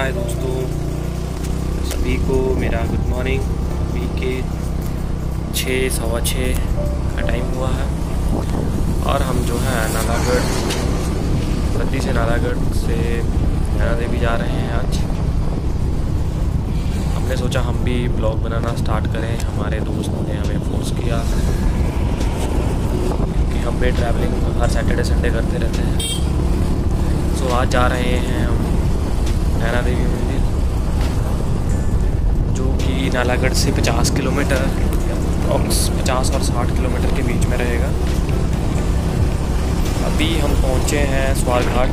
हाय दोस्तों, सभी को मेरा गुड मॉर्निंग। अभी के 6:15 का टाइम हुआ है और हम जो है नालागढ़ बद्दी से नालागढ़ से नैना देवी जा रहे हैं। आज हमने सोचा हम भी ब्लॉग बनाना स्टार्ट करें। हमारे दोस्त ने हमें फोर्स किया क्योंकि हम भी ट्रैवलिंग हर सैटरडे संडे करते रहते हैं। सो आज जा रहे हैं हम नैना देवी मंदिर, जो कि नालागढ़ से 50 किलोमीटर, 50 और 60 किलोमीटर के बीच में रहेगा। अभी हम पहुँचे हैं स्वार घाट।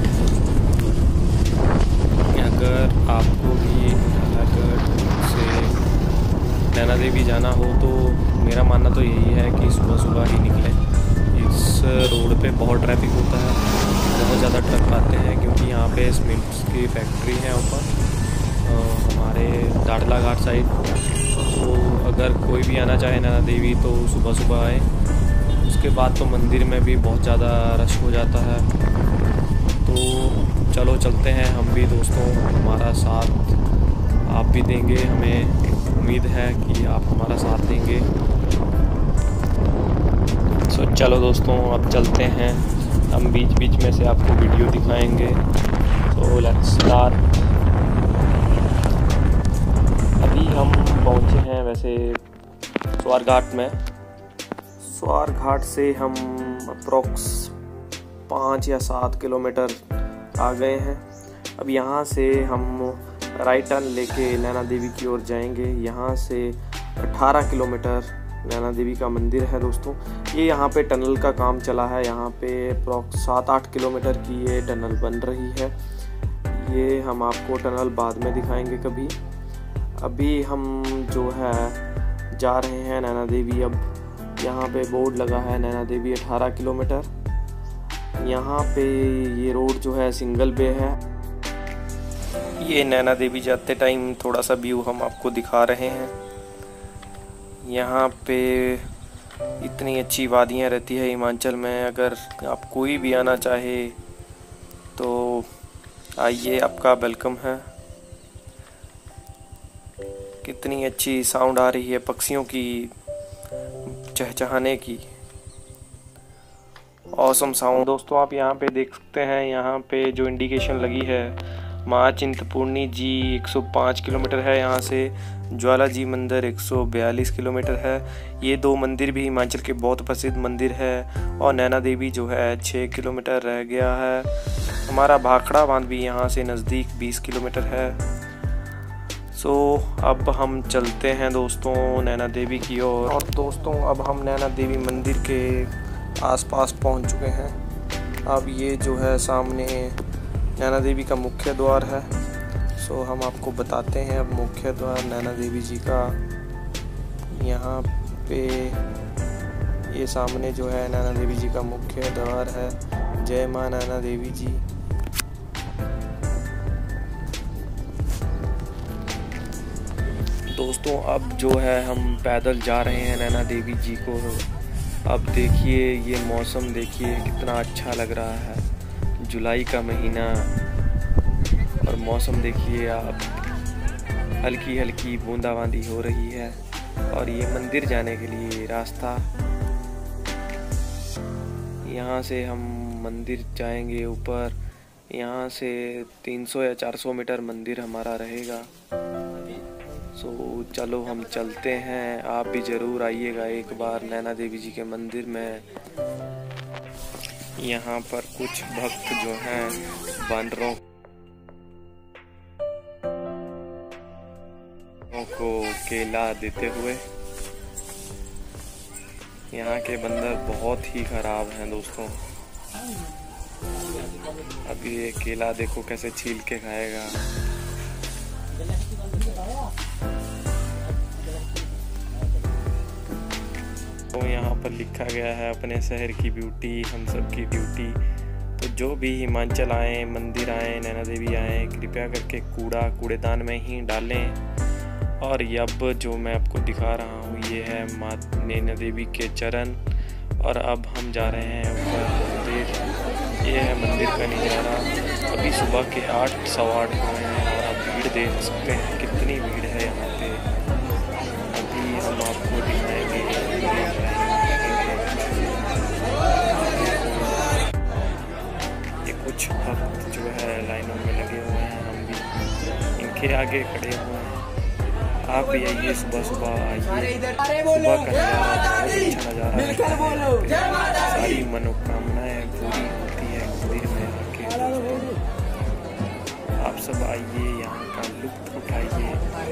अगर आपको भी नालागढ़ से नैना देवी जाना हो तो मेरा मानना तो यही है कि सुबह सुबह ही निकलें। इस रोड पे बहुत ट्रैफिक होता है, बहुत ज़्यादा ट्रक आते हैं क्योंकि यहाँ पे सीमेंट्स की फैक्ट्री है ऊपर हमारे दाड़ला घाट साइड। तो अगर कोई भी आना चाहे नैना देवी तो सुबह सुबह आए। उसके बाद तो मंदिर में भी बहुत ज़्यादा रश हो जाता है। तो चलो चलते हैं हम भी दोस्तों, हमारा साथ आप भी देंगे। हमें उम्मीद है कि आप हमारा साथ देंगे। सो चलो दोस्तों अब चलते हैं। हम बीच बीच में से आपको वीडियो दिखाएंगे। So let's start. अभी हम पहुंचे हैं वैसे स्वार घाट में। स्वार घाट से हम अप्रोक्स 5 या 7 किलोमीटर आ गए हैं। अब यहाँ से हम राइट टर्न लेके नैना देवी की ओर जाएंगे। यहाँ से 18 किलोमीटर नैना देवी का मंदिर है दोस्तों। ये यहाँ पे टनल का काम चला है। यहाँ पे अप्रॉक्स 7-8 किलोमीटर की ये टनल बन रही है। ये हम आपको टनल बाद में दिखाएंगे कभी। अभी हम जो है जा रहे हैं नैना देवी। अब यहाँ पे बोर्ड लगा है नैना देवी 18 किलोमीटर। यहाँ पे ये रोड जो है सिंगल वे है। ये नैना देवी जाते टाइम थोड़ा सा व्यू हम आपको दिखा रहे हैं। यहाँ पे इतनी अच्छी वादियाँ रहती है हिमाचल में। अगर आप कोई भी आना चाहे तो आइए, आपका वेलकम है। कितनी अच्छी साउंड आ रही है पक्षियों की चहचहाने की। ऑसम साउंड दोस्तों। आप यहाँ पे देख सकते हैं, यहाँ पे जो इंडिकेशन लगी है माँ चिंतपूर्णी जी 105 किलोमीटर है यहाँ से। ज्वाला जी मंदिर 142 किलोमीटर है। ये दो मंदिर भी हिमाचल के बहुत प्रसिद्ध मंदिर है। और नैना देवी जो है 6 किलोमीटर रह गया है। हमारा भाखड़ा बांध भी यहाँ से नज़दीक 20 किलोमीटर है। सो अब हम चलते हैं दोस्तों नैना देवी की ओर। और दोस्तों अब हम नैना देवी मंदिर के आसपास पहुँच चुके हैं। अब ये जो है सामने नैना देवी का मुख्य द्वार है। सो हम आपको बताते हैं अब मुख्य द्वार नैना देवी जी का। यहाँ पे ये सामने जो है नैना देवी जी का मुख्य द्वार है। जय माँ नैना देवी जी। दोस्तों अब जो है हम पैदल जा रहे हैं नैना देवी जी को। अब देखिए ये मौसम देखिए कितना अच्छा लग रहा है। जुलाई का महीना और मौसम देखिए आप, हल्की हल्की बूंदाबांदी हो रही है। और ये मंदिर जाने के लिए रास्ता, यहाँ से हम मंदिर जाएंगे ऊपर। यहाँ से 300 या 400 मीटर मंदिर हमारा रहेगा। सो चलो हम चलते हैं। आप भी ज़रूर आइएगा एक बार नैना देवी जी के मंदिर में। यहाँ पर कुछ भक्त जो हैं बानरों को केला देते हुए। यहाँ के बंदर बहुत ही खराब हैं दोस्तों। अभी ये केला देखो कैसे छील के खाएगा। तो यहाँ पर लिखा गया है अपने शहर की ब्यूटी हम सब की ड्यूटी। तो जो भी हिमाचल आए, मंदिर आए, नैना देवी आए, कृपया करके कूड़ेदान में ही डालें। और अब जो मैं आपको दिखा रहा हूँ ये है माँ नैना देवी के चरण। और अब हम जा रहे हैं ऊपर मंदिर। ये है मंदिर का नज़ारा। अभी सुबह के 8 सवा 8 हुए हैं और अभी भीड़ देख सकते हैं, कितनी भीड़ है यहाँ पे। अभी हम आपको दिखाएंगे ये कुछ भक्त जो है लाइनों में लगे हुए हैं, हम भी इनके आगे खड़े हुए हैं। आप भी आइए, सुबह सुबह आइए, सुबह का नज़ारा बहुत अच्छा नज़ारा रहता है। सारी मनोकामनाएं पूरी होती है मंदिर में आके। आप सब आइए, यहाँ का लुत्फ उठाइए।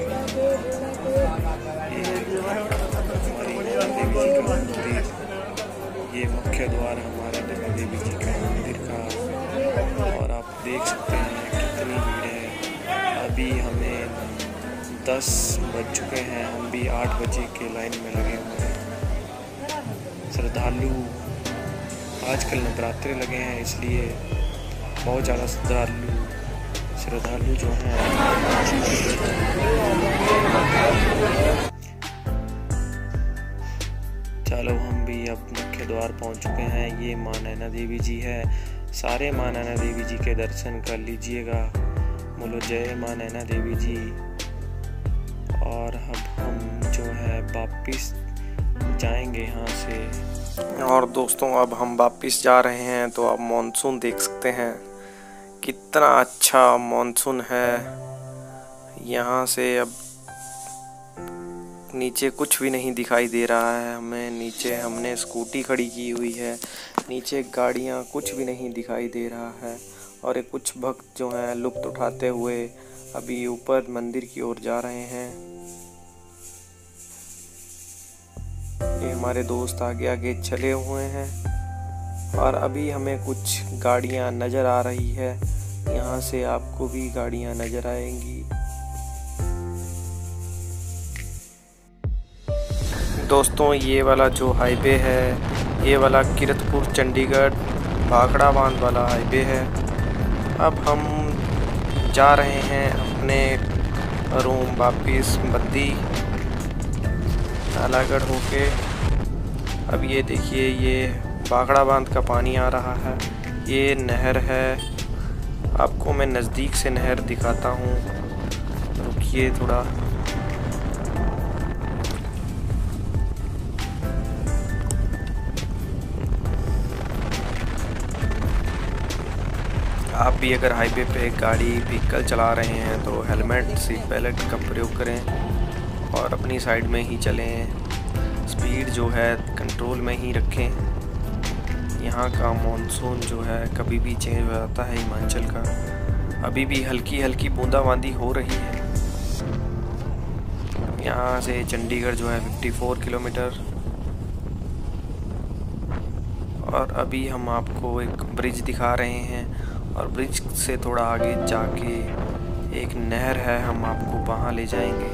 ये मुख्य द्वार हमारा देवी जी का मंदिर का, और आप देख सकते हैं कितनी भीड़ है। अभी हमें 10 बज चुके हैं, हम भी 8 बजे के लाइन में लगे हुए हैं। श्रद्धालु आजकल नवरात्रे लगे हैं, इसलिए बहुत ज़्यादा श्रद्धालु जो हैं चलो हम भी अब मुख्य द्वार पहुंच चुके हैं। ये माँ नैना देवी जी है। सारे माँ नैना देवी जी के दर्शन कर लीजिएगा। बोलो जय माँ नैना देवी जी। और अब हम जो है वापिस जाएंगे यहाँ से। और दोस्तों अब हम वापिस जा रहे हैं, तो आप मॉनसून देख सकते हैं, कितना अच्छा मॉनसून है। यहाँ से अब नीचे कुछ भी नहीं दिखाई दे रहा है हमें। नीचे हमने स्कूटी खड़ी की हुई है, नीचे गाड़ियाँ, कुछ भी नहीं दिखाई दे रहा है। और एक कुछ भक्त जो हैं लुत्फ उठाते हुए अभी ऊपर मंदिर की ओर जा रहे हैं। ये हमारे दोस्त आगे आगे चले हुए हैं, और अभी हमें कुछ गाड़ियां नज़र आ रही है। यहाँ से आपको भी गाड़ियां नज़र आएंगी। दोस्तों ये वाला जो हाईवे है, ये वाला कीरतपुर चंडीगढ़ भाखड़ा बांध वाला हाईवे है। अब हम जा रहे हैं अपने रूम वापिस बद्दी नालागढ़ होके। अब ये देखिए, ये भाखड़ा बांध का पानी आ रहा है। ये नहर है, आपको मैं नज़दीक से नहर दिखाता हूँ, रुकिए थोड़ा। आप भी अगर हाईवे पे गाड़ी व्हीकल चला रहे हैं तो हेलमेट सीट बेल्ट का प्रयोग करें और अपनी साइड में ही चलें। स्पीड जो है कंट्रोल में ही रखें। यहाँ का मॉनसून जो है कभी भी चेंज हो जाता है हिमाचल का। अभी भी हल्की हल्की बूंदाबांदी हो रही है। यहाँ से चंडीगढ़ जो है 54 किलोमीटर। और अभी हम आपको एक ब्रिज दिखा रहे हैं, और ब्रिज से थोड़ा आगे जाके एक नहर है, हम आपको वहाँ ले जाएंगे।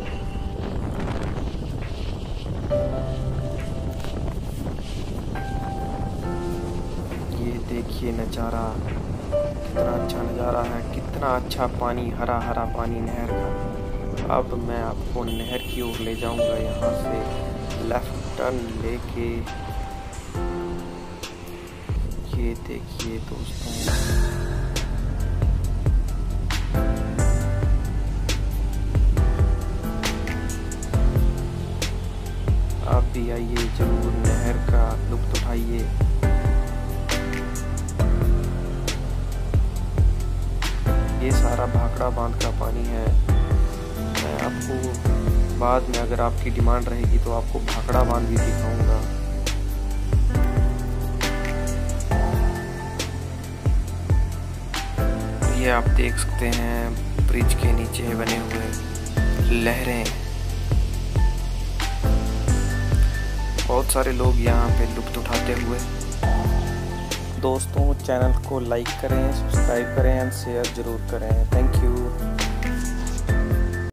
ये देखिए नज़ारा, कितना अच्छा नज़ारा है, कितना अच्छा पानी, हरा हरा पानी नहर का। अब मैं आपको नहर की ओर ले जाऊंगा। यहाँ से लेफ्ट टर्न लेके, ये देखिए दोस्तों, आप भी आइए, जरूर नहर का लुत्फ उठाइए। ये सारा भाखड़ा बांध का पानी है। मैं आपको बाद में, अगर आपकी डिमांड रहेगी तो आपको भाखड़ा बांध भी दिखाऊंगा। ये आप देख सकते हैं ब्रिज के नीचे बने हुए लहरें। बहुत सारे लोग यहाँ पे लुत्फ उठाते हुए। दोस्तों चैनल को लाइक करें, सब्सक्राइब करें एंड शेयर ज़रूर करें। Thank you.